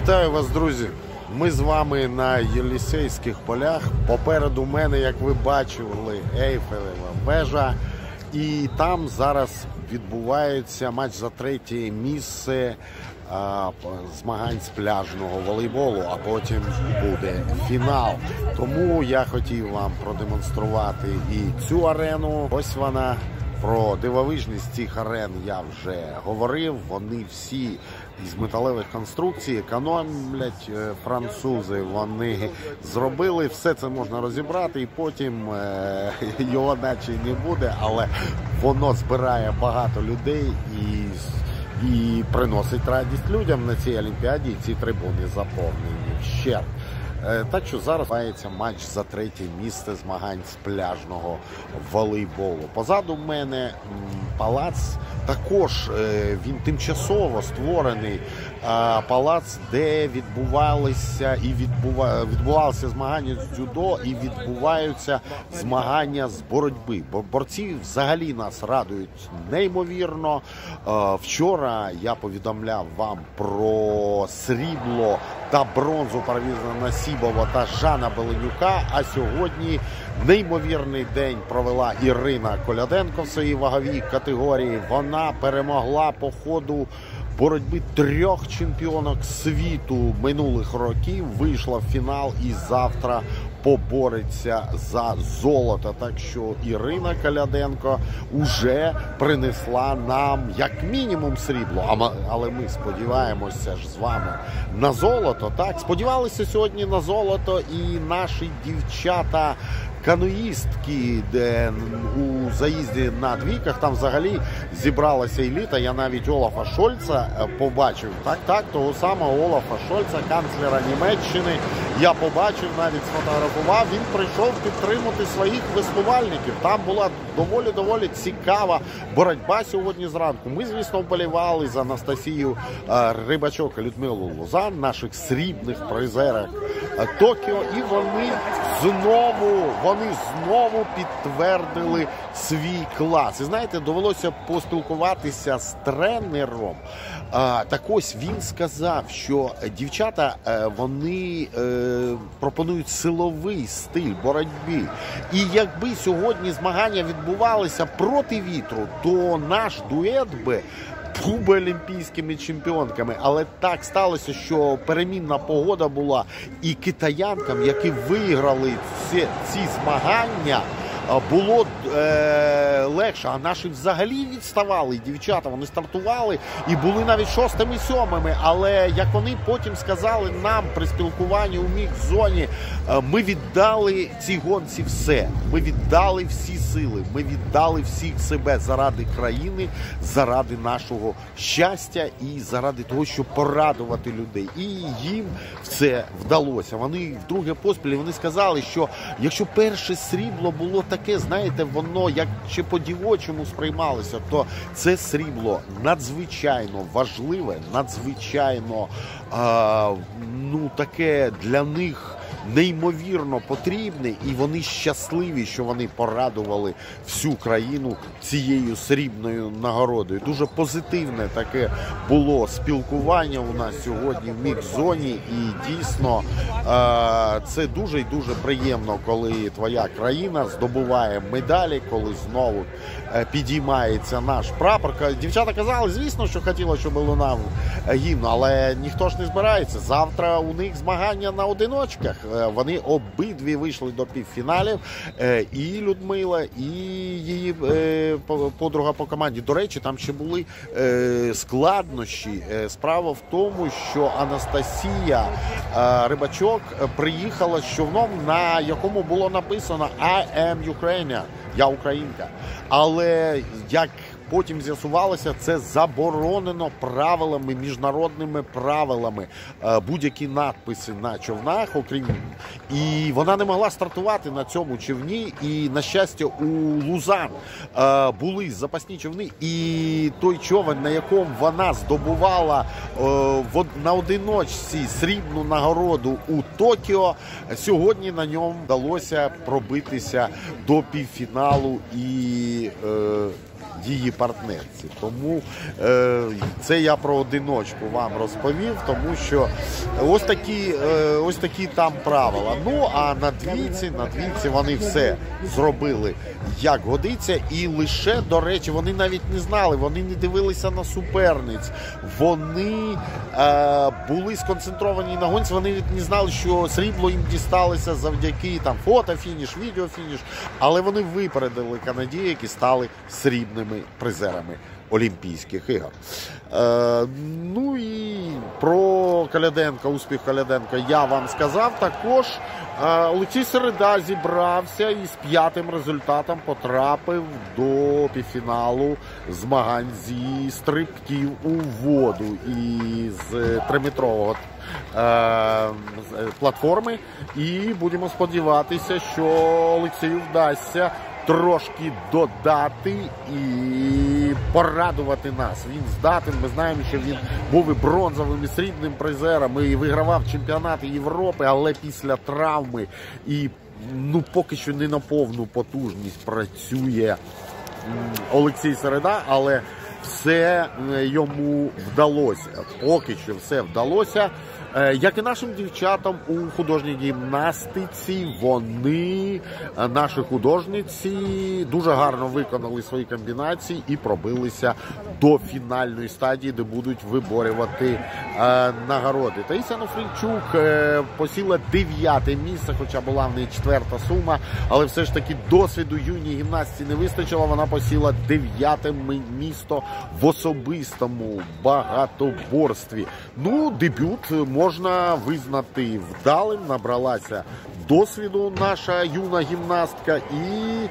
Вітаю вас, друзі! Ми з вами на Єлісейських полях. Попереду мене, як ви бачили, Ейфелева вежа. І там зараз відбувається матч за третє місце змагань з пляжного волейболу, а потім буде фінал. Тому я хотів вам продемонструвати і цю арену. Ось вона. Про дивовижність цих арен я вже говорив. Вони всі із металевих конструкцій, економлять французи. Вони зробили, все це можна розібрати і потім його наче не буде, але воно збирає багато людей і приносить радість людям на цій Олімпіаді. І ці трибуни заповнені вщерть. Так що зараз відбувається матч за третє місце змагань з пляжного волейболу. Позаду мене палац, також він тимчасово створений палац, де відбувалися змагання з дзюдо і відбуваються змагання з боротьби. Бо борці взагалі нас радують неймовірно. Вчора я повідомляв вам про срібло та бронзу Парвіза Насібова та Жана Беленюка, а сьогодні неймовірний день провела Ірина Коляденко в своїй ваговій категорії. Вона перемогла по ходу боротьби 3 чемпіонок світу минулих років, вийшла в фінал і завтра побореться за золото. Так що Ірина Коляденко уже принесла нам як мінімум срібло, але ми сподіваємося ж з вами на золото. Так, сподівалися сьогодні на золото і наші дівчата каноїстки, де у заїзді на двійках, там взагалі зібралася еліта. Я навіть Олафа Шольца побачив. Так, того самого Олафа Шольца, канцлера Німеччини. Я побачив, навіть сфотографував. Він прийшов підтримати своїх веслувальників. Там була доволі цікава боротьба сьогодні зранку. Ми, звісно, вболівали за Анастасію Рибачок і Людмилу Лозан, наших срібних призерах Токіо. І вони знову підтвердили свій клас. І знаєте, довелося поспілкуватися з тренером. Так ось він сказав, що дівчата, вони пропонують силовий стиль боротьби. І якби сьогодні змагання відбувалися проти вітру, то наш дует би був би олімпійськими чемпіонками. Але так сталося, що перемінна погода була, і китаянкам, які виграли ці змагання, було легше, а наші взагалі відставали. Дівчата, вони стартували і були навіть 6-ми, 7-ми, але, як вони потім сказали нам при спілкуванні у мікс-зоні, ми віддали цій гонці все. Ми віддали всі сили, ми віддали всіх себе заради країни, заради нашого щастя і заради того, щоб порадувати людей. І їм це вдалося. Вони вдруге поспіль, вони сказали, що якщо перше срібло було таке, знаєте, воно як ще по-дівочому сприймалося, то це срібло надзвичайно важливе, надзвичайно таке для них неймовірно потрібне, і вони щасливі, що вони порадували всю країну цією срібною нагородою. Дуже позитивне таке було спілкування у нас сьогодні в мікс-зоні, і дійсно це дуже і дуже приємно, коли твоя країна здобуває медалі, коли знову підіймається наш прапор. Дівчата казали, звісно, що хотіли, щоб лунав гімн, але ніхто ж не збирається. Завтра у них змагання на одиночках. Вони обидві вийшли до півфіналів, і Людмила, і її подруга по команді. До речі, там ще були складнощі. Справа в тому, що Анастасія Рибачок приїхала з човном, на якому було написано «I am Ukrainian», «Я українка». Але, як потім з'ясувалося, це заборонено правилами, міжнародними правилами, будь-які надписи на човнах, окрім. І вона не могла стартувати на цьому човні, і, на щастя, у Лузан були запасні човни, і той човен, на якому вона здобувала на одиночці срібну нагороду у Токіо, сьогодні на ньому вдалося пробитися до півфіналу, і її партнерці. Тому це я про одиночку вам розповів, тому що ось такі там правила. Ну, а на двійці вони все зробили як годиться, і лише, до речі, вони навіть не знали, вони не дивилися на суперниць, вони були сконцентровані на гонці, вони не знали, що срібло їм дісталося завдяки там фотофініш, відеофініш, але вони випередили канадійок і стали срібними призерами Олімпійських ігор. Ну і про Коляденка, успіх Коляденка я вам сказав. Також Олексій Середа зібрався і з 5-м результатом потрапив до півфіналу змагань зі стрибків у воду із 3-метрового платформи. І будемо сподіватися, що Олексію вдасться трошки додати і порадувати нас. Він здатен, ми знаємо, що він був і бронзовим, і срібним призером, і вигравав чемпіонати Європи, але після травми і поки що не на повну потужність працює Олексій Середа, але все йому вдалося. Поки що все вдалося. Як і нашим дівчатам у художній гімнастиці, наші художниці, дуже гарно виконали свої комбінації і пробилися до фінальної стадії, де будуть виборювати нагороди. Таїсія Нофрінчук посіла 9-те місце, хоча була в неї 4-та сума, але все ж таки досвіду юній гімнастці не вистачило, вона посіла 9-те місто в особистому багатоборстві. Ну, дебют можна визнати вдалим, набралася досвіду наша юна гімнастка, і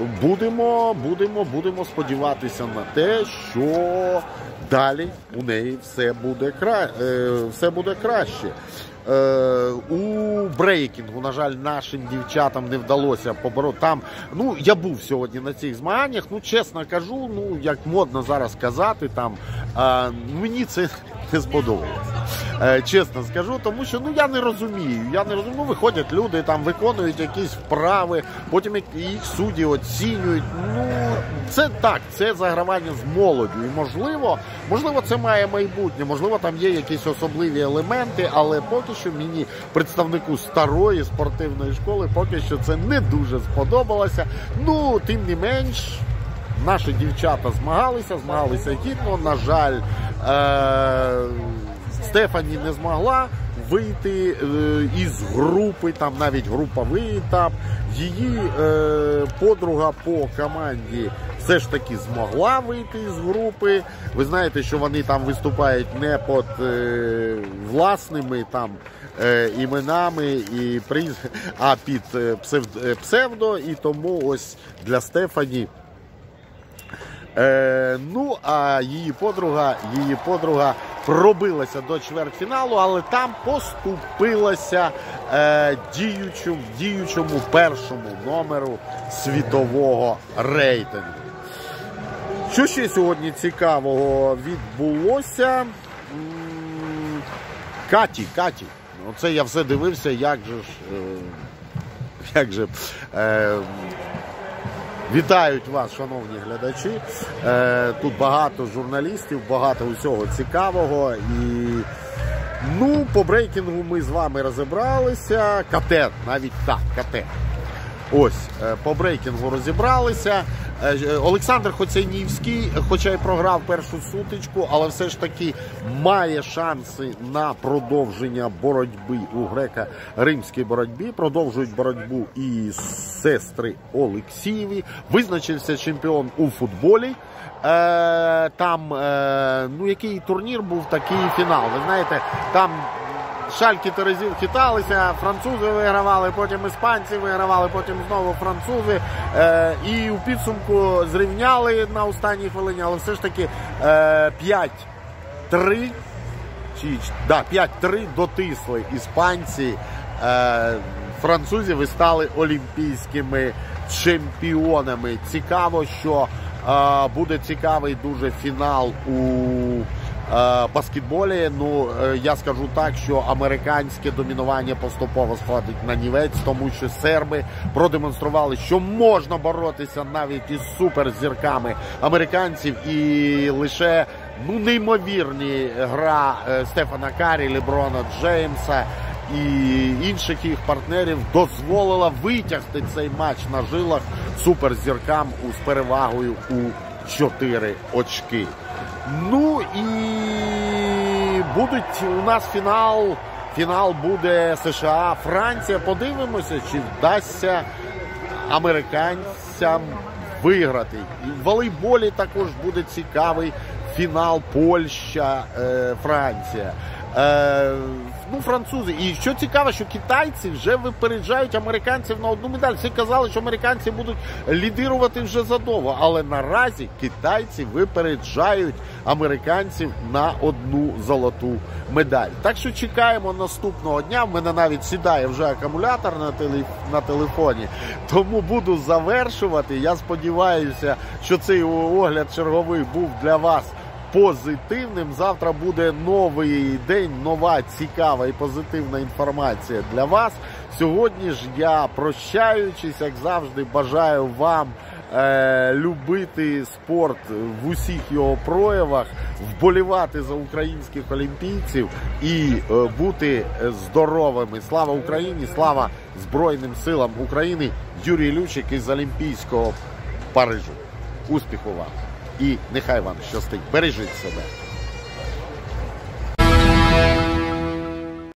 будемо сподіватися на те, що далі у неї все буде краще. У брейкінгу, на жаль, нашим дівчатам не вдалося побороти. Там, я був сьогодні на цих змаганнях, чесно кажу, як модно зараз казати, мені це не сподобалося. Чесно скажу, тому що я не розумію. Виходять люди, там виконують якісь вправи, потім їх судді оцінюють. Це так, це загравання з молоддю. І можливо це має майбутнє, можливо там є якісь особливі елементи, але поки що мені, представнику старої спортивної школи, поки що це не дуже сподобалося. Тим не менш, наші дівчата змагалися гідно. На жаль, Стефані не змогла вийти із групи, там навіть груповий етап. Її подруга по команді все ж таки змогла вийти з групи. Ви знаєте, що вони там виступають не під власними іменами, а під псевдо, і тому ось для Стефані. А її подруга пробилася до чвертьфіналу, але там поступилася діючому першому номеру світового рейтингу. Що ще сьогодні цікавого відбулося? Каті. Оце я все дивився, як же вітають вас, шановні глядачі. Тут багато журналістів, багато усього цікавого. І по брейкінгу ми з вами розібралися. КТ, навіть так, КТ. Ось, по брейкінгу розібралися. Олександр Хоцянівський, хоча й програв першу сутичку, але все ж таки має шанси на продовження боротьби у греко-римській боротьбі. Продовжують боротьбу і сестри Олексієві. Визначився чемпіон у футболі. Там, який турнір був, такий фінал. Ви знаєте, там шальки терезів хиталися, французи вигравали, потім іспанці вигравали, потім знову французи. І у підсумку зрівняли на останній хвилині, але все ж таки 5-3 дотисли іспанці французів і стали олімпійськими чемпіонами. Цікаво, що буде цікавий дуже фінал у баскетболі. Ну, я скажу так, що американське домінування поступово сходить на нівець, тому що серби продемонстрували, що можна боротися навіть із суперзірками американців, і лише неймовірні гра Стефана Карі, Леброна Джеймса і інших їх партнерів дозволила витягти цей матч на жилах суперзіркам з перевагою у 4 очки. Ну і будуть у нас фінал. Фінал буде США-Франція. Подивимося, чи вдасться американцям виграти. І в волейболі також буде цікавий фінал Польща-Франція. Ну, французи. І що цікаво, що китайці вже випереджають американців на одну медаль. Всі казали, що американці будуть лідирувати вже задовго. Але наразі китайці випереджають американців на одну золоту медаль. Так що чекаємо наступного дня. В мене навіть сідає вже акумулятор на телефоні. Тому буду завершувати. Я сподіваюся, що цей огляд черговий був для вас позитивним. Завтра буде новий день, нова, цікава і позитивна інформація для вас. Сьогодні ж я, прощаючись, як завжди, бажаю вам любити спорт в усіх його проявах, вболівати за українських олімпійців і бути здоровими. Слава Україні, слава Збройним силам України. Юрій Лючик із Олімпійського Парижу. Успіху вам! І нехай вам щастить. Бережіть себе.